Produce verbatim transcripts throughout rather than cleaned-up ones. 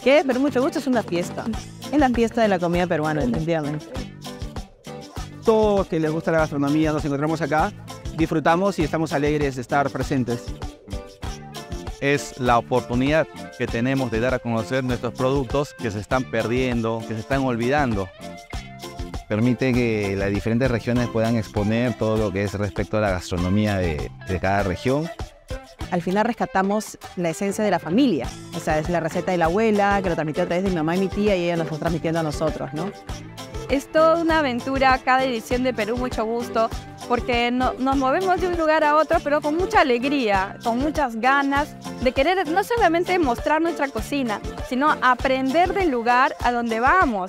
Que pero mucho gusto es una fiesta. Es la fiesta de la comida peruana, definitivamente. Todos los que les gusta la gastronomía nos encontramos acá, disfrutamos y estamos alegres de estar presentes. Es la oportunidad que tenemos de dar a conocer nuestros productos que se están perdiendo, que se están olvidando. Permite que las diferentes regiones puedan exponer todo lo que es respecto a la gastronomía de, de cada región. Al final rescatamos la esencia de la familia. O sea, es la receta de la abuela, que lo transmitió a través de mi mamá y mi tía, y ella nos está transmitiendo a nosotros, ¿no? Es toda una aventura cada edición de Perú Mucho Gusto, porque no, nos movemos de un lugar a otro, pero con mucha alegría, con muchas ganas de querer no solamente mostrar nuestra cocina, sino aprender del lugar a donde vamos.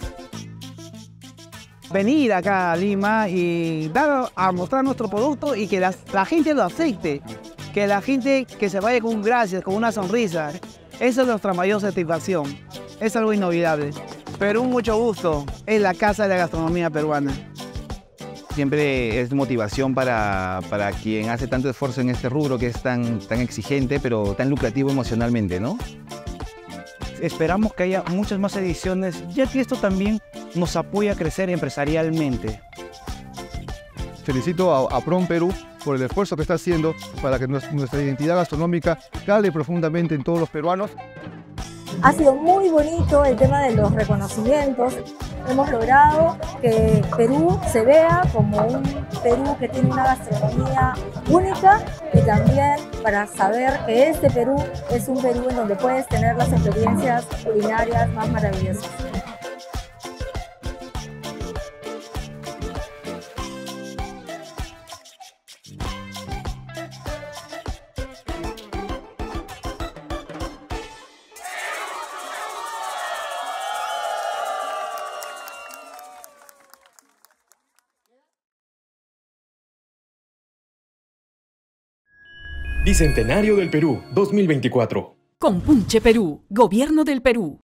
Venir acá a Lima y dar a mostrar nuestro producto y que la, la gente lo acepte, que la gente que se vaya con un gracias, con una sonrisa. Esa es nuestra mayor satisfacción, es algo inolvidable. Perú Mucho Gusto es la casa de la gastronomía peruana. Siempre es motivación para, para quien hace tanto esfuerzo en este rubro que es tan, tan exigente, pero tan lucrativo emocionalmente, ¿no? Esperamos que haya muchas más ediciones, ya que esto también nos apoya a crecer empresarialmente. Felicito a, a Prom Perú por el esfuerzo que está haciendo para que nuestra identidad gastronómica cale profundamente en todos los peruanos. Ha sido muy bonito el tema de los reconocimientos. Hemos logrado que Perú se vea como un Perú que tiene una gastronomía única y también para saber que este Perú es un Perú en donde puedes tener las experiencias culinarias más maravillosas. Bicentenario del Perú dos mil veinticuatro. Compunche Perú, Gobierno del Perú.